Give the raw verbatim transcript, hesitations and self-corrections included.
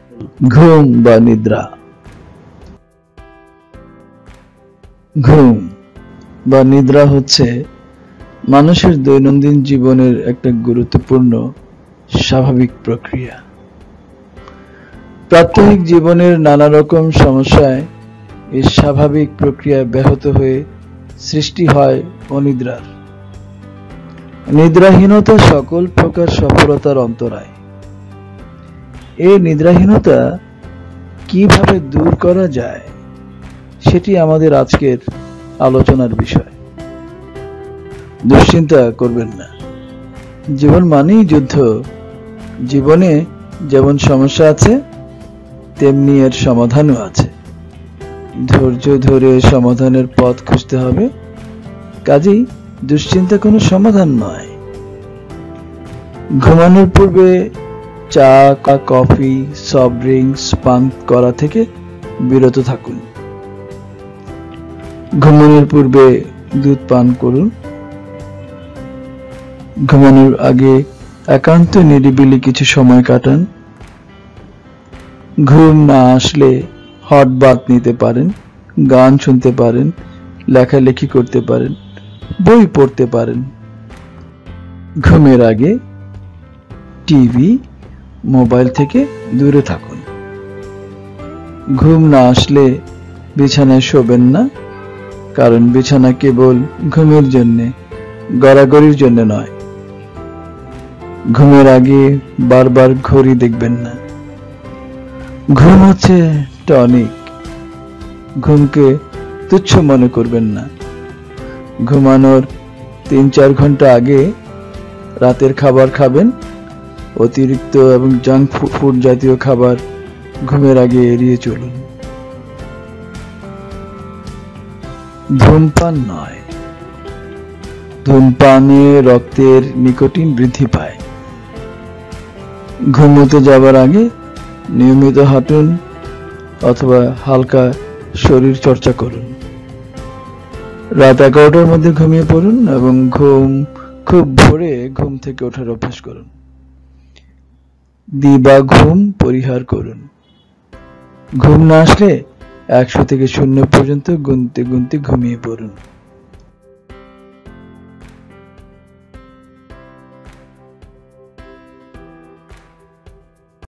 ঘুম বা নিদ্রা। ঘুম বা নিদ্রা হচ্ছে মানুষের দৈনন্দিন জীবনের একটা গুরুত্বপূর্ণ স্বাভাবিক প্রক্রিয়া। প্রাত্যহিক জীবনের নানা রকম সমস্যায় এই স্বাভাবিক প্রক্রিয়া ব্যাহত হয়ে সৃষ্টি হয় অনিদ্রার। নিদ্রাহীনতা সকল প্রকার সফলতার অন্তরায়। এই নিদ্রাহীনতা কিভাবে দূর করা যায় সেটি আমাদের আজকের আলোচনার বিষয়। দুশ্চিন্তা করবেন না, জীবন মানেই যুদ্ধ। জীবনে যেমন সমস্যা আছে তেমনি এর সমাধানও আছে। ধৈর্য ধরে সমাধানের পথ খুঁজতে হবে। কাজেই দুশ্চিন্তা কোনো সমাধান নয়। ঘুমানোর পূর্বে চা, কফি, সফট ড্রিঙ্কস পান করা থেকে বিরত থাকুন। ঘুমানোর পূর্বে দুধ পান করুন। ঘুমানোর আগে একান্ত নিরিবিলি কিছু সময় কাটান। ঘুম না আসলে হট বাথ নিতে পারেন, গান শুনতে পারেন, লেখালেখি করতে পারেন, বই পড়তে পারেন। ঘুমের আগে টিভি, মোবাইল থেকে দূরে থাকুন। ঘুম না আসলে বিছানায় শোবেন না, কারণ বিছানা কেবল ঘুমের জন্যে, গড়াগড়ির জন্য নয়। ঘুমের আগে বারবার ঘড়ি দেখবেন না। ঘুম হচ্ছে টনিক। ঘুমকে তুচ্ছ মনে করবেন না। ঘুমানোর তিন চার ঘন্টা আগে রাতের খাবার খাবেন। অতিরিক্ত এবং জাঙ্ক ফুড জাতীয় খাবার ঘুমের আগে এড়িয়ে চলুন। ধূমপান নয়। ধূমপানে রক্তের নিকোটিন বৃদ্ধি পায়। ঘুমোতে যাবার আগে নিয়মিত হাঁটুন অথবা হালকা শরীর চর্চা করুন। রাত এগারোটার মধ্যে ঘুমিয়ে পড়ুন এবং ঘুম খুব ভোরে ঘুম থেকে ওঠার অভ্যাস করুন। দিবা ঘুম পরিহার করুন। ঘুম না আসলে একশো থেকে শূন্য পর্যন্ত গুনতে গুনতে ঘুমিয়ে পড়ুন।